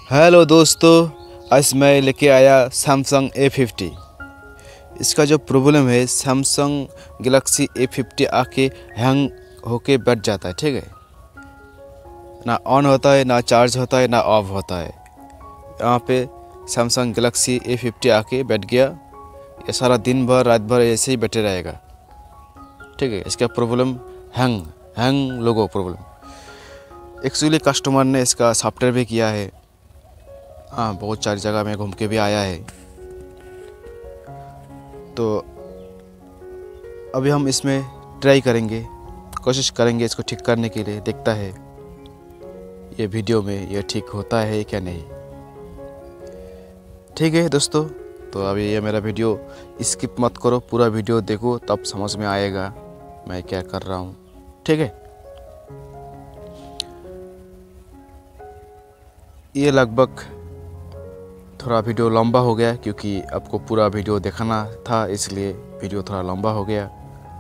Hello दोस्तों, आज मैं लेके आया सैमसंग A50। इसका जो प्रॉब्लम है, सैमसंग गैलेक्सी A50 आके हैंग होके बैठ जाता है। ठीक है, ना ऑन होता है, ना चार्ज होता है, ना ऑफ होता है। यहाँ पे सैमसंग गैलेक्सी A50 आके बैठ गया, ये सारा दिन भर रात भर ऐसे ही बैठे रहेगा। ठीक है, इसका problem hang logo problem. Actually customer ने इसका सॉफ्टवेयर भी किया है। हाँ, बहुत सारी जगह में घूम के भी आया है। तो अभी हम इसमें ट्राई करेंगे, कोशिश करेंगे इसको ठीक करने के लिए। देखता है ये वीडियो में ये ठीक होता है क्या नहीं। ठीक है दोस्तों, तो अभी ये मेरा वीडियो स्किप मत करो, पूरा वीडियो देखो, तब समझ में आएगा मैं क्या कर रहा हूँ। ठीक है, ये लगभग थोड़ा वीडियो लंबा हो गया क्योंकि आपको पूरा वीडियो दिखाना था, इसलिए वीडियो थोड़ा लंबा हो गया।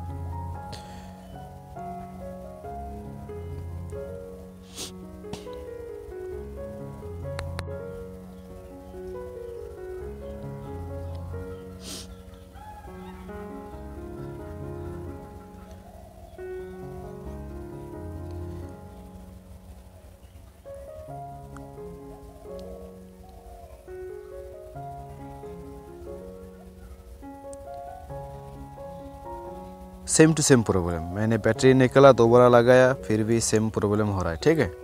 सेम टू सेम प्रॉब्लम, मैंने बैटरी निकाला, दोबारा लगाया, फिर भी सेम प्रॉब्लम हो रहा है। ठीक है,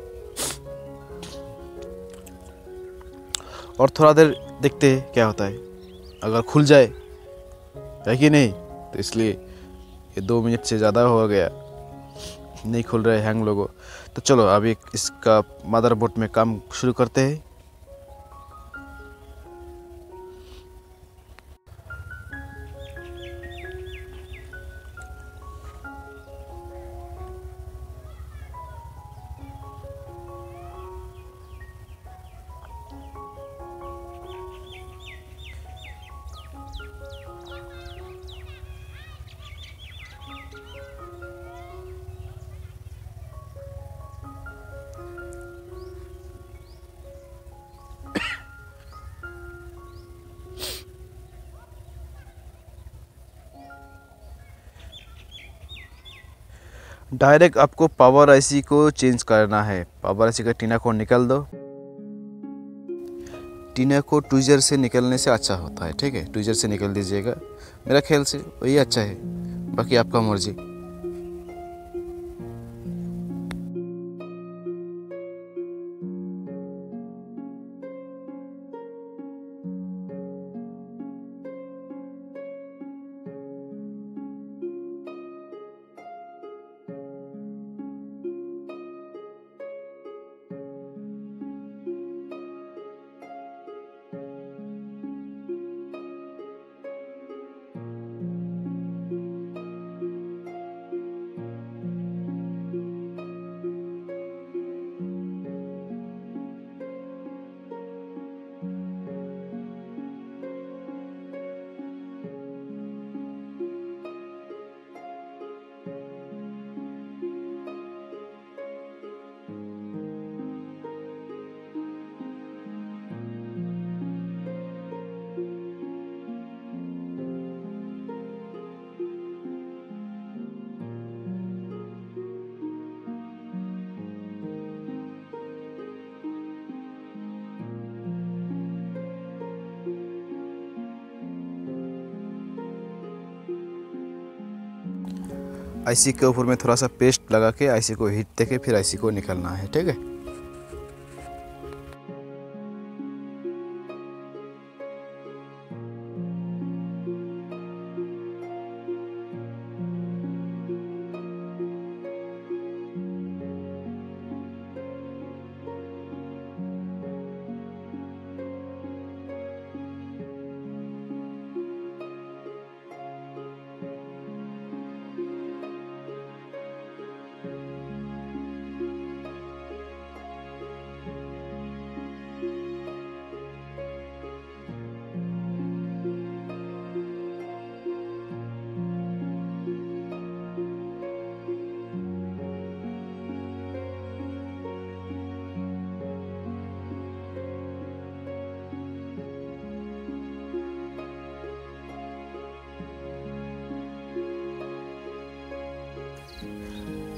और थोड़ा देर देखते हैं क्या होता है। अगर खुल जाए है कि नहीं, तो इसलिए ये 2 मिनट से ज़्यादा हो गया, नहीं खुल रहा है, हैंग लोगो। तो चलो अभी इसका मदरबोर्ड में काम शुरू करते हैं। डायरेक्ट आपको पावर आईसी को चेंज करना है। पावर आईसी का टीना को निकाल दो। टीना को ट्विजर से निकलने से अच्छा होता है। ठीक है, ट्विजर से निकल दीजिएगा, मेरा ख्याल से वही अच्छा है, बाकी आपका मर्जी। आईसी के ऊपर में थोड़ा सा पेस्ट लगा के आईसी को हीट देके फिर आईसी को निकालना है। ठीक है,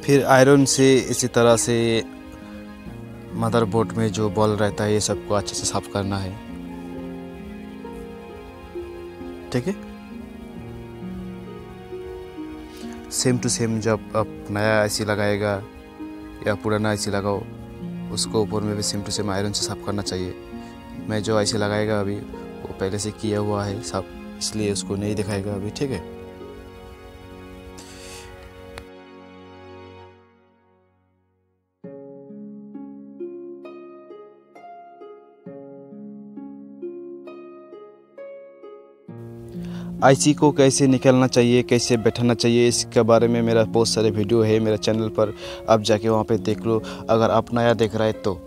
फिर आयरन से इसी तरह से मदरबोर्ड में जो बॉल रहता है ये सबको अच्छे से साफ करना है, ठीक है। सेम टू सेम जब आप नया आईसी लगाएगा या पुराना आईसी लगाओ, उसको ऊपर में भी सेम टू सेम आयरन से साफ करना चाहिए। मैं जो आईसी लगाएगा अभी वो पहले से किया हुआ है साफ, इसलिए उसको नहीं दिखाएगा अभी, ठीक है। आईसी को कैसे निकालना चाहिए, कैसे बैठाना चाहिए, इसके बारे में मेरा बहुत सारे वीडियो है मेरे चैनल पर, आप जाके वहाँ पे देख लो अगर आप नया देख रहे हैं तो।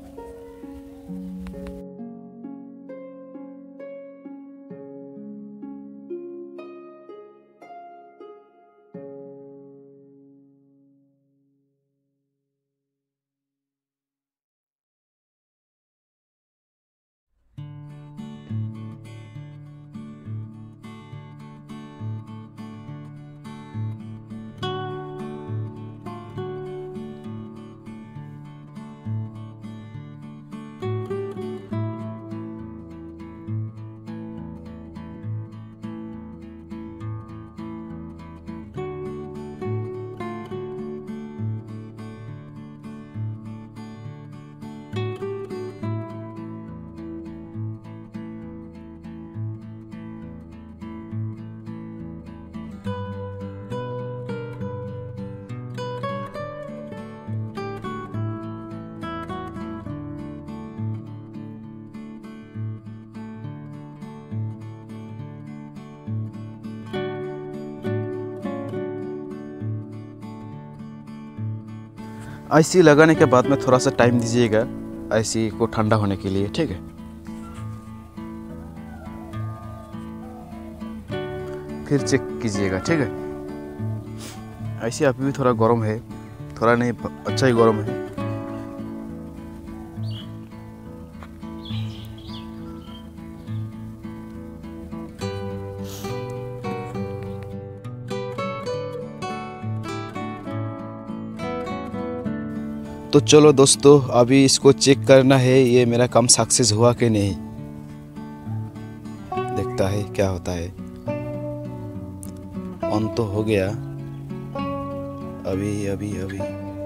आईसी लगाने के बाद में थोड़ा सा टाइम दीजिएगा आईसी को ठंडा होने के लिए, ठीक है। फिर चेक कीजिएगा, ठीक है। आईसी अभी भी थोड़ा गर्म है, थोड़ा नहीं अच्छा ही गर्म है। तो चलो दोस्तों, अभी इसको चेक करना है ये मेरा काम सक्सेस हुआ कि नहीं, देखता है क्या होता है। ऑन तो हो गया अभी अभी अभी।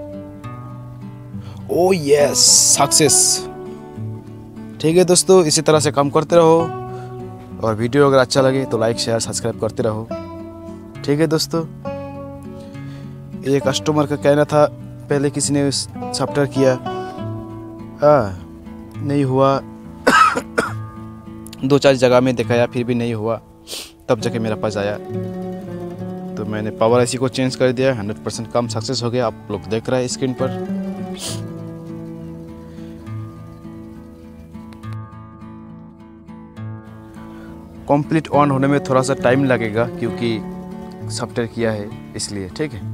Oh yes, success. ठीक है दोस्तों, इसी तरह से काम करते रहो और वीडियो अगर अच्छा लगे तो लाइक शेयर सब्सक्राइब करते रहो, ठीक है दोस्तों। ये कस्टमर का कहना था पहले किसी ने सॉफ्टवेयर किया, नहीं हुआ। 2-4 जगह में दिखाया फिर भी नहीं हुआ, तब जाके मेरे पास आया तो मैंने पावर आईसी को चेंज कर दिया। 100% काम सक्सेस हो गया, आप लोग देख रहे हैं स्क्रीन पर। कंप्लीट ऑन होने में थोड़ा सा टाइम लगेगा क्योंकि सॉफ्टवेयर किया है इसलिए, ठीक है।